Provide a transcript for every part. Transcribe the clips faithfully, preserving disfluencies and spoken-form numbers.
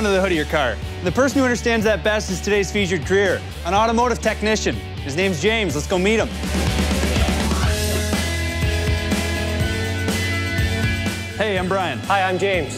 under the hood of your car. The person who understands that best is today's featured career, an automotive technician. His name's James. Let's go meet him. Hey, I'm Brian. Hi, I'm James.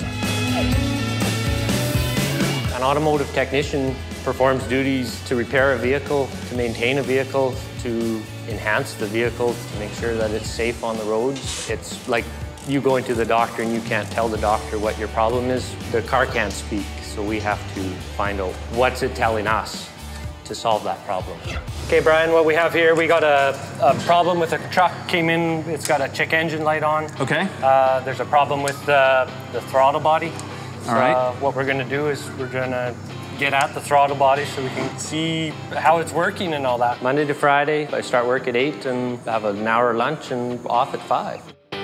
An automotive technician performs duties to repair a vehicle, to maintain a vehicle, to enhance the vehicle, to make sure that it's safe on the roads. It's like you going to the doctor and you can't tell the doctor what your problem is. The car can't speak, so we have to find out what's it telling us to solve that problem. Okay, Brian, what we have here, we got a, a problem with a truck came in, it's got a check engine light on. Okay. Uh, there's a problem with the, the throttle body. So, all right. Uh, what we're gonna do is we're gonna get at the throttle body so we can see how it's working and all that. Monday to Friday, I start work at eight and have an hour lunch and off at five.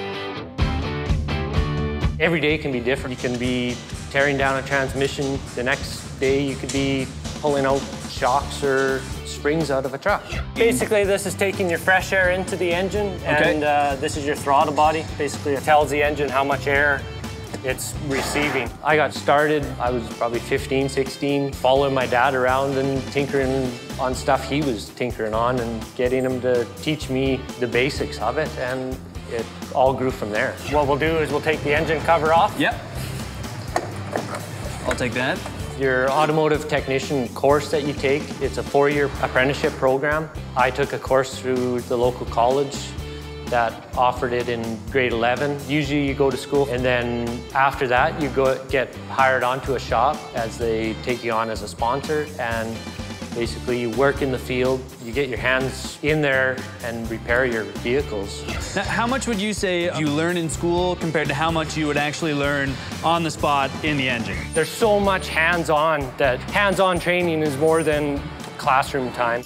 Every day can be different. You can be tearing down a transmission. The next day you could be pulling out shocks or springs out of a truck. Basically, this is taking your fresh air into the engine, okay. and uh, this is your throttle body. Basically, it tells the engine how much air it's receiving. I got started, I was probably fifteen, sixteen, following my dad around and tinkering on stuff he was tinkering on and getting him to teach me the basics of it, and it all grew from there. What we'll do is we'll take the engine cover off. Yep. I'll take that. Your automotive technician course that you take, it's a four-year apprenticeship program. I took a course through the local college that offered it in grade eleven. Usually you go to school and then after that you go get hired onto a shop as they take you on as a sponsor, and basically you work in the field, you get your hands in there and repair your vehicles. Now, how much would you say you learn in school compared to how much you would actually learn on the spot in the engine? There's so much hands-on that hands-on training is more than classroom time.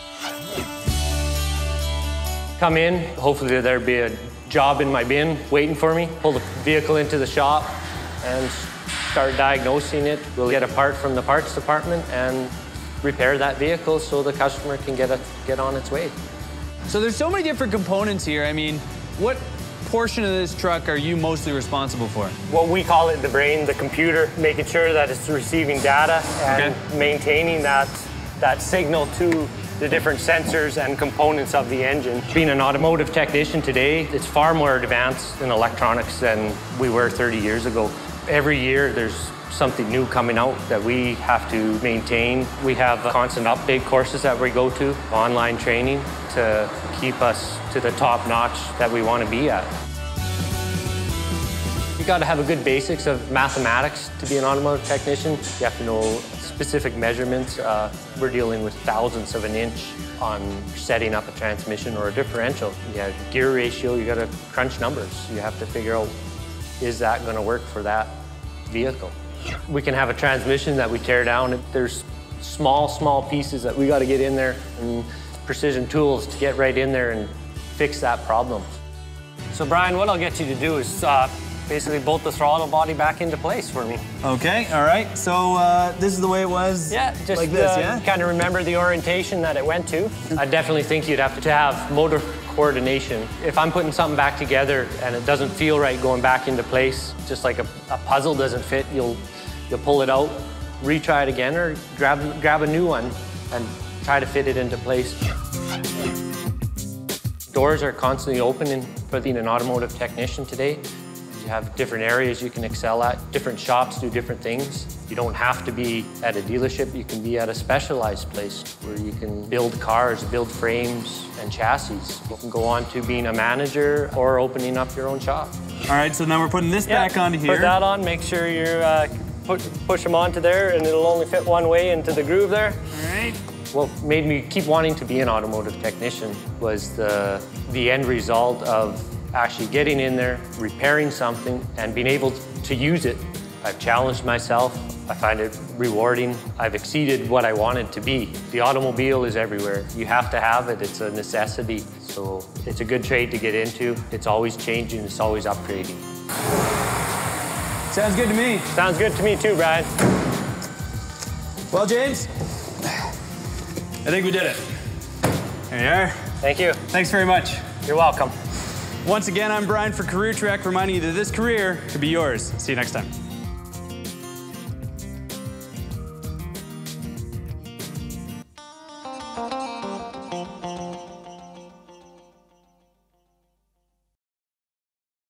Come in, hopefully there'll be a job in my bin waiting for me. Pull the vehicle into the shop and start diagnosing it. We'll get a part from the parts department and repair that vehicle so the customer can get, a, get on its way. So there's so many different components here. I mean, what portion of this truck are you mostly responsible for? What we call it the brain, the computer, making sure that it's receiving data and okay. maintaining that, that signal to the different sensors and components of the engine. Being an automotive technician today, it's far more advanced in electronics than we were thirty years ago. Every year there's something new coming out that we have to maintain. We have constant update courses that we go to, online training to keep us to the top notch that we want to be at. You got to have a good basics of mathematics to be an automotive technician. You have to know specific measurements. Uh, we're dealing with thousandths of an inch on setting up a transmission or a differential. You have gear ratio, you got to crunch numbers. You have to figure out, is that going to work for that vehicle? We can have a transmission that we tear down. There's small, small pieces that we got to get in there and precision tools to get right in there and fix that problem. So Brian, what I'll get you to do is uh, basically bolt the throttle body back into place for me. Okay, all right. So uh, this is the way it was. Yeah, just like this, uh, yeah? Kind of remember the orientation that it went to. I definitely think you'd have to have motor coordination. If I'm putting something back together and it doesn't feel right going back into place, just like a, a puzzle doesn't fit, you'll you'll pull it out, retry it again, or grab grab a new one and try to fit it into place. Doors are constantly open for being an automotive technician today. You have different areas you can excel at. Different shops do different things. You don't have to be at a dealership. You can be at a specialized place where you can build cars, build frames and chassis. You can go on to being a manager or opening up your own shop. All right, so now we're putting this yeah, back onto here. Put that on, make sure you uh, put, push them onto there and it'll only fit one way into the groove there. All right. What made me keep wanting to be an automotive technician was the, the end result of actually getting in there, repairing something, and being able to use it. I've challenged myself. I find it rewarding. I've exceeded what I wanted to be. The automobile is everywhere. You have to have it. It's a necessity. So it's a good trade to get into. It's always changing. It's always upgrading. Sounds good to me. Sounds good to me too, Brian. Well, James, I think we did it. There you are. Thank you. Thanks very much. You're welcome. Once again, I'm Brian for Career Trek, reminding you that this career could be yours. See you next time.